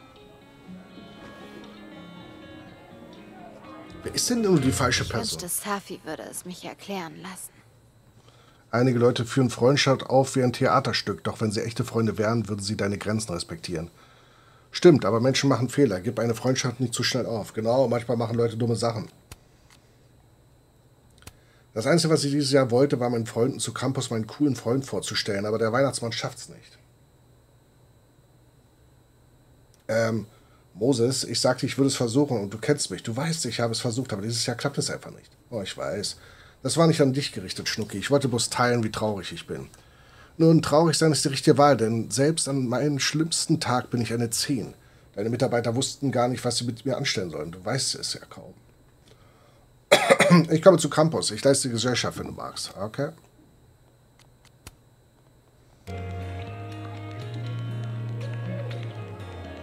Wer ist denn nur die falsche Ich Person? wünschte, Safi würde es mich erklären lassen. Einige Leute führen Freundschaft auf wie ein Theaterstück, doch wenn sie echte Freunde wären, würden sie deine Grenzen respektieren. Stimmt, aber Menschen machen Fehler. Gib eine Freundschaft nicht zu schnell auf. Genau, manchmal machen Leute dumme Sachen. Das Einzige, was ich dieses Jahr wollte, war meinen Freunden zu Campus meinen coolen Freund vorzustellen, aber der Weihnachtsmann schafft's nicht. Ähm, Moses, ich sagte, ich würde es versuchen und du kennst mich. Du weißt, ich habe es versucht, aber dieses Jahr klappt es einfach nicht. Oh, ich weiß. Das war nicht an dich gerichtet, Schnucki. Ich wollte bloß teilen, wie traurig ich bin. Nun, traurig sein ist die richtige Wahl, denn selbst an meinem schlimmsten Tag bin ich eine zehn. Deine Mitarbeiter wussten gar nicht, was sie mit mir anstellen sollen. Du weißt es ja kaum. Ich komme zu Campus. Ich leiste die Gesellschaft, wenn du magst. Okay?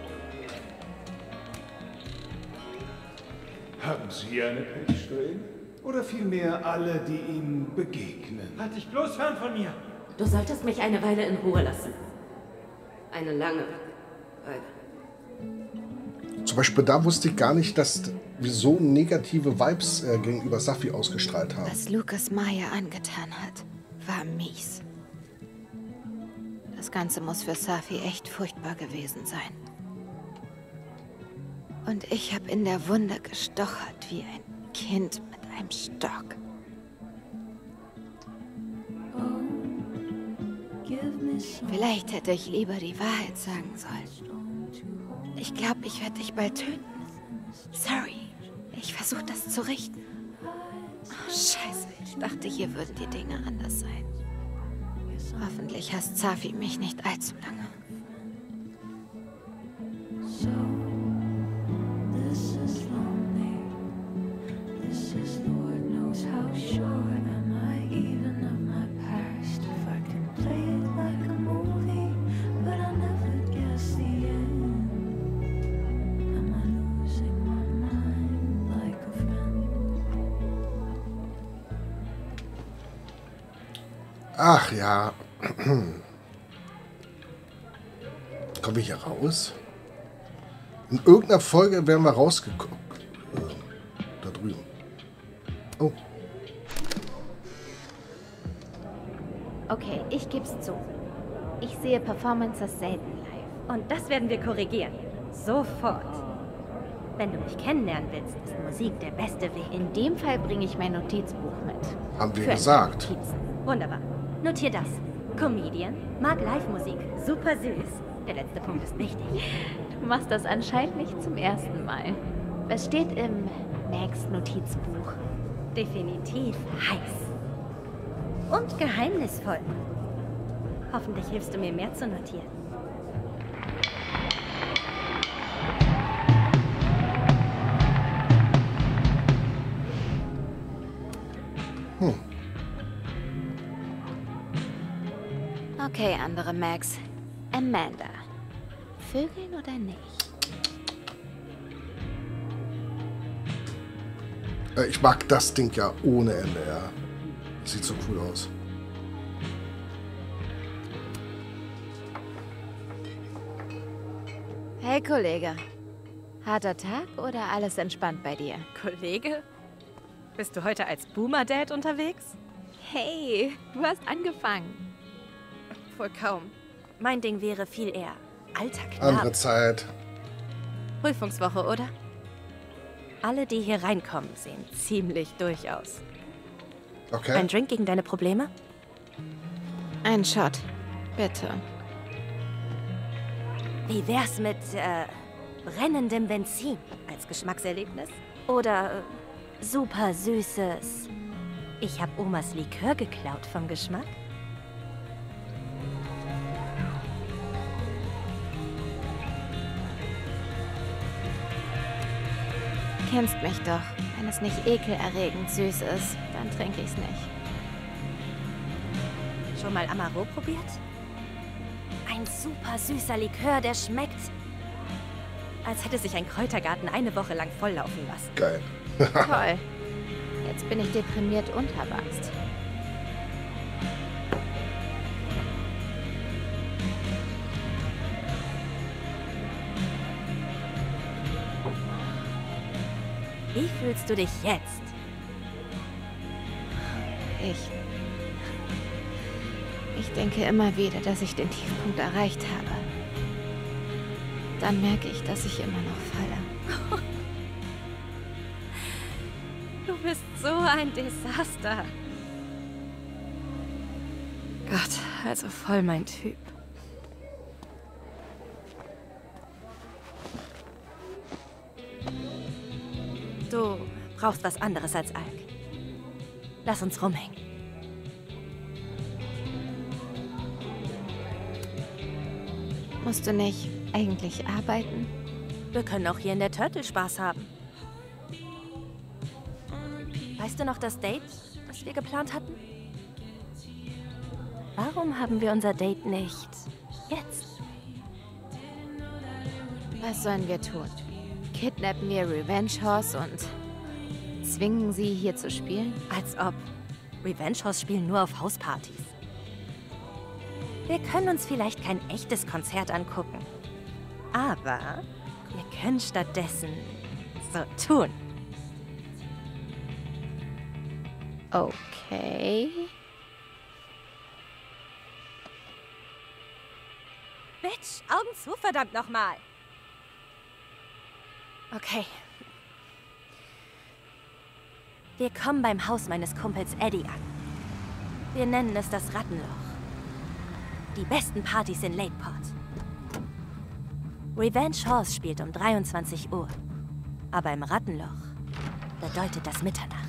Haben Sie eine Pitch drin? Oder vielmehr alle, die ihm begegnen? Halt dich bloß fern von mir! Du solltest mich eine Weile in Ruhe lassen. Eine lange Weile. Zum Beispiel da wusste ich gar nicht, dass wir so negative Vibes äh, gegenüber Safi ausgestrahlt haben. Was Lucas Maya angetan hat, war mies. Das Ganze muss für Safi echt furchtbar gewesen sein. Und ich habe in der Wunde gestochert wie ein Kind mit einem Stock. Vielleicht hätte ich lieber die Wahrheit sagen sollen. Ich glaube, ich werde dich bald töten. Sorry, ich versuche das zu richten. Oh, scheiße, ich dachte, hier würden die Dinge anders sein. Hoffentlich hasst Safi mich nicht allzu lange. Ach ja. Kommen wir hier raus? In irgendeiner Folge werden wir rausgekommen. Da drüben. Oh. Okay, ich geb's zu. Ich sehe Performances selten live. Und das werden wir korrigieren. Sofort. Wenn du mich kennenlernen willst, ist Musik der beste Weg. In dem Fall bringe ich mein Notizbuch mit. Haben wir Für gesagt. Notizen. Wunderbar. Notier das. Comedian, mag Live-Musik. Super süß. Der letzte Punkt ist wichtig. Du machst das anscheinend nicht zum ersten Mal. Was steht im Max Notizbuch? Definitiv heiß. Und geheimnisvoll. Hoffentlich hilfst du mir mehr zu notieren. Hm. Okay, andere Max. Amanda. Vögeln oder nicht? Äh, Ich mag das Ding ja ohne Ende, ja. Sieht so cool aus. Hey, Kollege. Harter Tag oder alles entspannt bei dir? Kollege? Bist du heute als Boomer-Dad unterwegs? Hey, du hast angefangen. Wohl kaum. Mein Ding wäre viel eher alter Knabe. Andere Zeit. Prüfungswoche, oder? Alle, die hier reinkommen, sehen ziemlich durch aus. Okay. Ein Drink gegen deine Probleme? Ein Shot. Bitte. Wie wär's mit, äh, brennendem Benzin als Geschmackserlebnis? Oder äh, super süßes... Ich hab Omas Likör geklaut vom Geschmack? Kennst mich doch. Wenn es nicht ekelerregend süß ist, dann trinke ich's nicht. Schon mal Amaro probiert? Ein super süßer Likör, der schmeckt, als hätte sich ein Kräutergarten eine Woche lang volllaufen lassen. Geil. Toll. Jetzt bin ich deprimiert und habe Angst. Wie fühlst du dich jetzt? Ich... Ich denke immer wieder, dass ich den Tiefpunkt erreicht habe. Dann merke ich, dass ich immer noch falle. Du bist so ein Desaster. Gott, also voll mein Typ. Du brauchst was anderes als Alk. Lass uns rumhängen. Musst du nicht eigentlich arbeiten? Wir können auch hier in der Turtle Spaß haben. Weißt du noch das Date, das wir geplant hatten? Warum haben wir unser Date nicht jetzt? Was sollen wir tun? Kidnappen wir Revenge Horse und zwingen sie, hier zu spielen? Als ob. Revenge Horse spielen nur auf Hauspartys. Wir können uns vielleicht kein echtes Konzert angucken. Aber wir können stattdessen so tun. Okay. Bitch, Augen zu, verdammt nochmal. Okay. Wir kommen beim Haus meines Kumpels Eddie an. Wir nennen es das Rattenloch. Die besten Partys in Lakeport. Revenge Horse spielt um dreiundzwanzig Uhr. Aber im Rattenloch bedeutet das Mitternacht.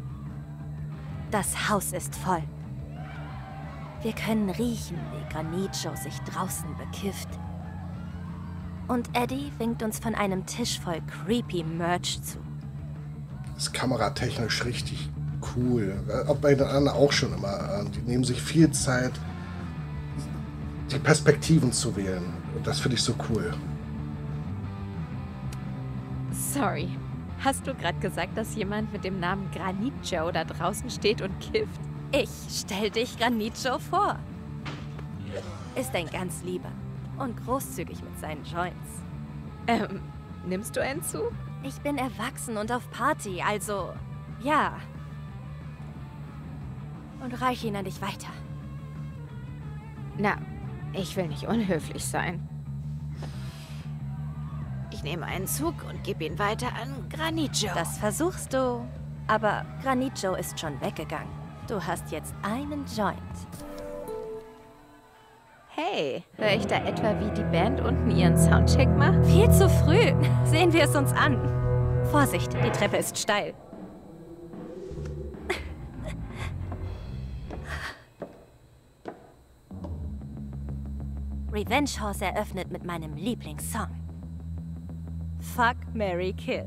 Das Haus ist voll. Wir können riechen, wie Granit Joe sich draußen bekifft. Und Eddie winkt uns von einem Tisch voll creepy Merch zu. Das ist kameratechnisch richtig cool. Auch bei den anderen auch schon immer. Die nehmen sich viel Zeit, die Perspektiven zu wählen. Und das finde ich so cool. Sorry. Hast du gerade gesagt, dass jemand mit dem Namen Granit Joe da draußen steht und kifft? Ich stell dich Granit Joe vor. Ist ein ganz lieber und großzügig mit seinen Joints. Ähm, nimmst du einen zu? Ich bin erwachsen und auf Party, also ja. Und reiche ihn an dich weiter. Na, ich will nicht unhöflich sein. Ich nehme einen Zug und gebe ihn weiter an Granit Joe. Das versuchst du. Aber Granit Joe ist schon weggegangen. Du hast jetzt einen Joint. Hey, höre ich da etwa, wie die Band unten ihren Soundcheck macht? Viel zu früh. Sehen wir es uns an. Vorsicht, die Treppe ist steil. Revenge Horse eröffnet mit meinem Lieblingssong. Fuck, Marry, Kill.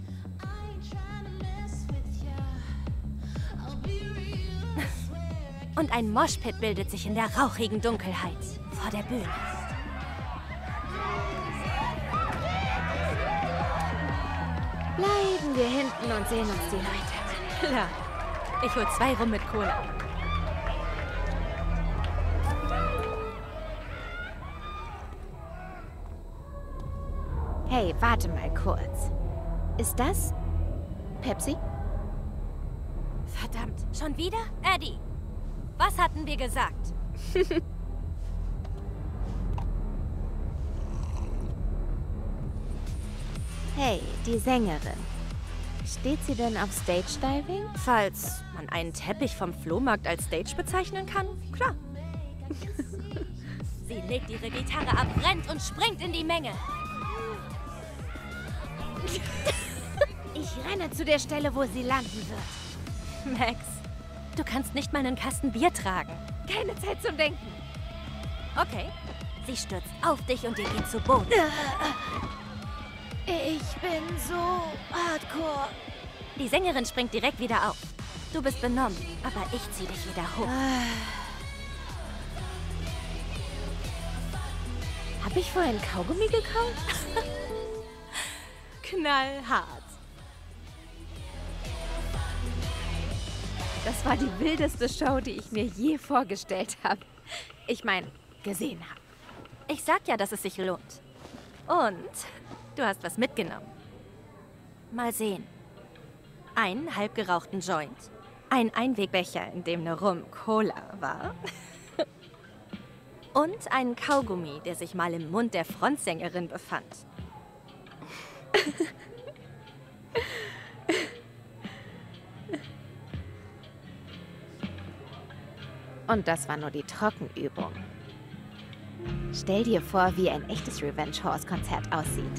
Und ein Moshpit bildet sich in der rauchigen Dunkelheit vor der Bühne. Bleiben wir hinten und sehen uns die Leute. Klar. Ich hol zwei rum mit Cola. Hey, warte mal kurz. Ist das Pepsi? Verdammt, schon wieder? Eddie, was hatten wir gesagt? Hey, die Sängerin. Steht sie denn auf Stage Diving? Falls man einen Teppich vom Flohmarkt als Stage bezeichnen kann, klar. Sie legt ihre Gitarre ab, rennt und springt in die Menge. Ich renne zu der Stelle, wo sie landen wird. Max, du kannst nicht mal einen Kasten Bier tragen. Keine Zeit zum Denken. Okay, sie stürzt auf dich und ihr geht zu Boden. Ich bin so hardcore. Die Sängerin springt direkt wieder auf. Du bist benommen, aber ich zieh dich wieder hoch. Hab ich vorhin Kaugummi gekaut? Knallhart. Das war die wildeste Show, die ich mir je vorgestellt habe. Ich meine, gesehen habe. Ich sag ja, dass es sich lohnt. Und du hast was mitgenommen. Mal sehen. Einen halbgerauchten Joint, ein Einwegbecher, in dem eine Rum-Cola war und einen Kaugummi, der sich mal im Mund der Frontsängerin befand. Und das war nur die Trockenübung. Stell dir vor, wie ein echtes Revenge Horse Konzert aussieht.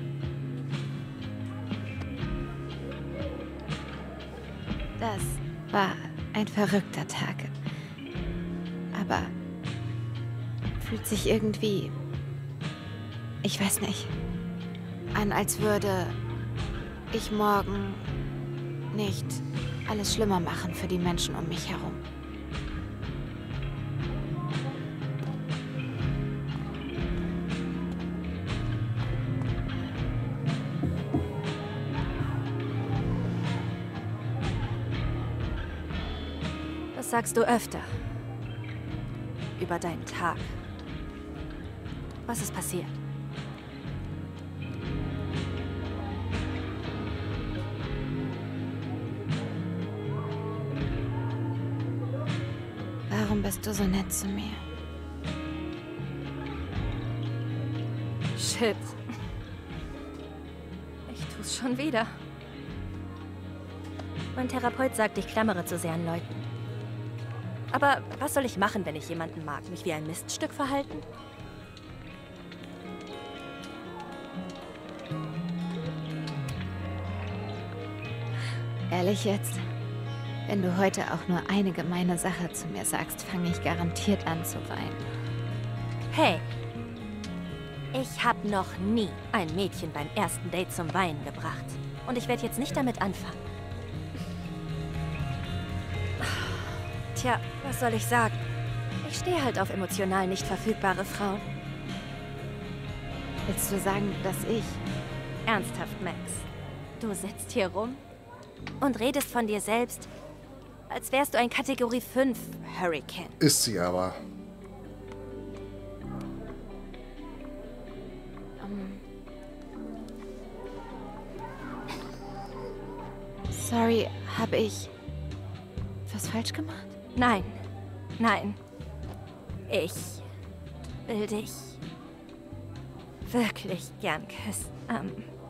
Das war ein verrückter Tag. Aber fühlt sich irgendwie, ich weiß nicht, an, als würde ich morgen nicht alles schlimmer machen für die Menschen um mich herum. Das sagst du öfter. Über deinen Tag. Was ist passiert? Warum bist du so nett zu mir? Shit. Ich tu's schon wieder. Mein Therapeut sagt, ich klammere zu sehr an Leuten. Aber was soll ich machen, wenn ich jemanden mag? Mich wie ein Miststück verhalten? Ehrlich jetzt? Wenn du heute auch nur eine gemeine Sache zu mir sagst, fange ich garantiert an zu weinen. Hey, ich habe noch nie ein Mädchen beim ersten Date zum Weinen gebracht. Und ich werde jetzt nicht damit anfangen. Tja, was soll ich sagen? Ich stehe halt auf emotional nicht verfügbare Frauen. Willst du sagen, dass ich... Ernsthaft, Max? Du sitzt hier rum und redest von dir selbst, als wärst du ein Kategorie fünf Hurricane. Ist sie aber. Um, sorry, habe ich was falsch gemacht? Nein, nein. Ich will dich wirklich gern küssen. Ähm,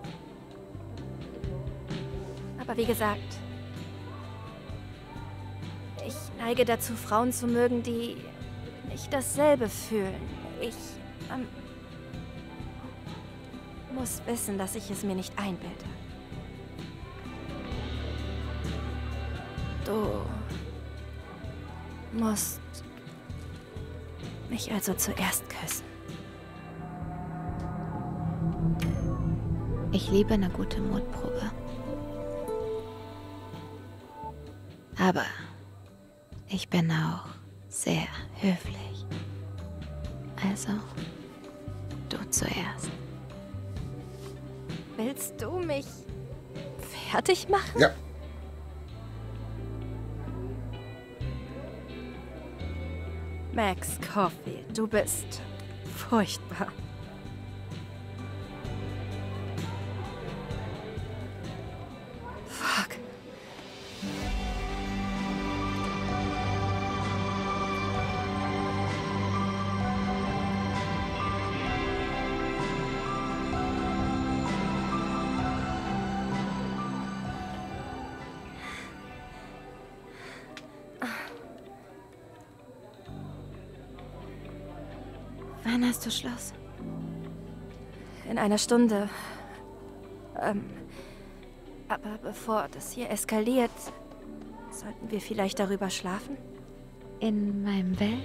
aber wie gesagt, ich neige dazu, Frauen zu mögen, die nicht dasselbe fühlen. Ich ähm, muss wissen, dass ich es mir nicht einbilde. Du musst mich also zuerst küssen. Ich liebe eine gute Mutprobe. Aber ich bin auch sehr höflich. Also, du zuerst. Willst du mich fertig machen? Ja. Max Caulfield, du bist furchtbar. Fuck. Wann hast du Schluss? In einer Stunde. Ähm, aber bevor das hier eskaliert, sollten wir vielleicht darüber schlafen? In meinem Bett?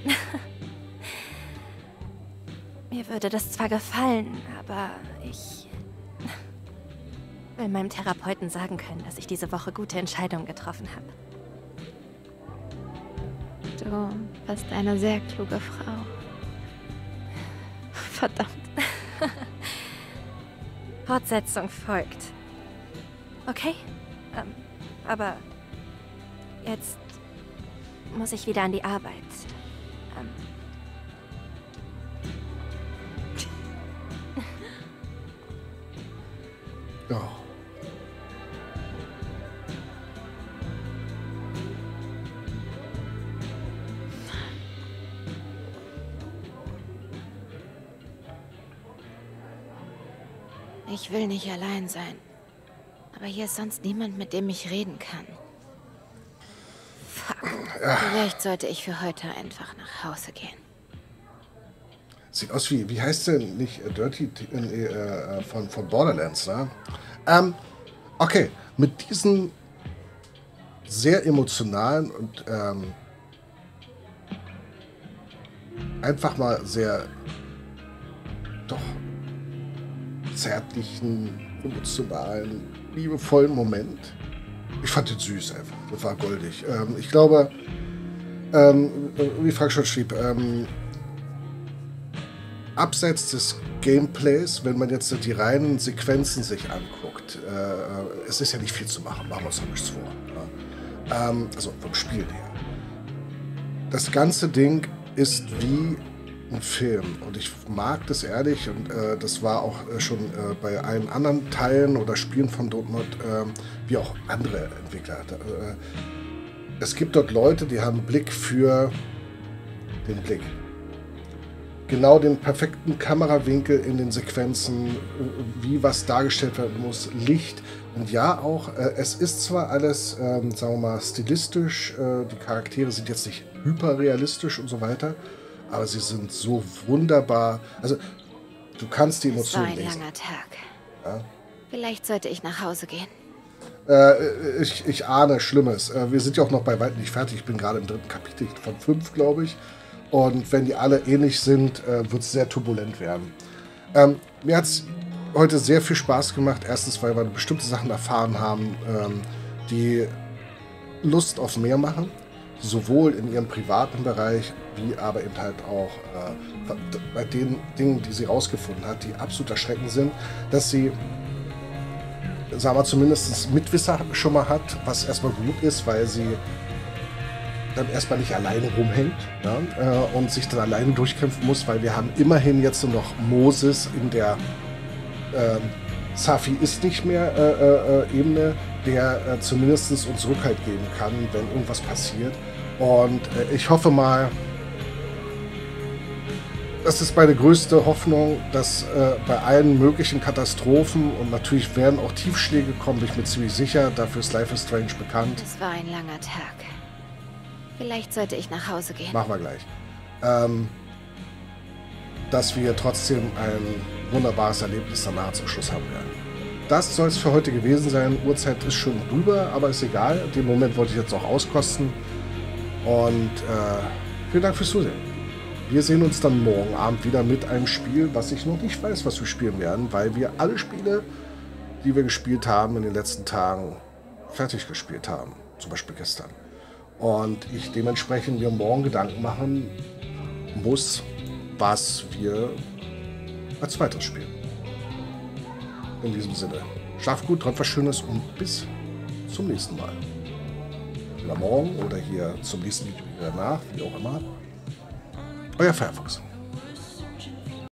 Mir würde das zwar gefallen, aber ich will meinem Therapeuten sagen können, dass ich diese Woche gute Entscheidungen getroffen habe. Du bist eine sehr kluge Frau. Verdammt. Fortsetzung folgt. Okay? Ähm, aber jetzt muss ich wieder an die Arbeit. Ähm. Ja. Ich will nicht allein sein. Aber hier ist sonst niemand, mit dem ich reden kann. Fuck. Ja. Vielleicht sollte ich für heute einfach nach Hause gehen. Sieht aus wie, wie heißt denn nicht äh, Dirty äh, äh, von, von Borderlands, ne? Ähm, okay, mit diesen sehr emotionalen und ähm, einfach mal sehr doch zärtlichen, emotionalen, liebevollen Moment. Ich fand den süß einfach. Das war goldig. Ähm, ich glaube, ähm, wie Frank schon schrieb, ähm, abseits des Gameplays, wenn man jetzt die reinen Sequenzen sich anguckt, äh, es ist ja nicht viel zu machen, machen wir uns doch nichts vor. Ja. Ähm, also vom Spiel her. das ganze Ding ist wie ein Film und ich mag das ehrlich und äh, das war auch äh, schon äh, bei allen anderen Teilen oder Spielen von Dontnod, äh, wie auch andere Entwickler. Äh, es gibt dort Leute, die haben einen Blick für den Blick. Genau den perfekten Kamerawinkel in den Sequenzen, wie was dargestellt werden muss, Licht. Und ja, auch, äh, es ist zwar alles, ähm, sagen wir mal, stilistisch, äh, die Charaktere sind jetzt nicht hyperrealistisch und so weiter, aber sie sind so wunderbar. Also, du kannst die Emotionen lesen. Es war ein langer Tag. Ja? Vielleicht sollte ich nach Hause gehen. Äh, ich, ich ahne Schlimmes. Äh, wir sind ja auch noch bei weitem nicht fertig. Ich bin gerade im dritten Kapitel von fünf, glaube ich. Und wenn die alle ähnlich sind, äh, wird es sehr turbulent werden. Ähm, mir hat es heute sehr viel Spaß gemacht. Erstens, weil wir bestimmte Sachen erfahren haben, ähm, die Lust auf mehr machen. Sowohl in ihrem privaten Bereich, wie aber eben halt auch äh, bei den Dingen, die sie rausgefunden hat, die absolut erschreckend sind, dass sie, sagen wir zumindest Mitwisser schon mal hat, was erstmal gut ist, weil sie dann erstmal nicht alleine rumhängt, ja, äh, und sich dann alleine durchkämpfen muss, weil wir haben immerhin jetzt nur noch Moses in der äh, Safi ist nicht mehr äh, äh, Ebene, der äh, zumindest uns Rückhalt geben kann, wenn irgendwas passiert. Und äh, ich hoffe mal, das ist meine größte Hoffnung, dass äh, bei allen möglichen Katastrophen und natürlich werden auch Tiefschläge kommen, bin ich mir ziemlich sicher, dafür ist Life is Strange bekannt. Es war ein langer Tag. Vielleicht sollte ich nach Hause gehen. Machen wir gleich. Ähm, dass wir trotzdem ein wunderbares Erlebnis danach zum Schluss haben werden. Das soll es für heute gewesen sein. Uhrzeit ist schon rüber, aber ist egal. Den Moment wollte ich jetzt auch auskosten. Und äh, vielen Dank fürs Zusehen. Wir sehen uns dann morgen Abend wieder mit einem Spiel, was ich noch nicht weiß, was wir spielen werden, weil wir alle Spiele, die wir gespielt haben in den letzten Tagen, fertig gespielt haben. Zum Beispiel gestern. Und ich dementsprechend mir morgen Gedanken machen muss, was wir als zweites spielen. In diesem Sinne, schlaf gut, träumt was Schönes und bis zum nächsten Mal. Oder morgen oder hier zum nächsten Video danach, wie auch immer. Euer Firefox.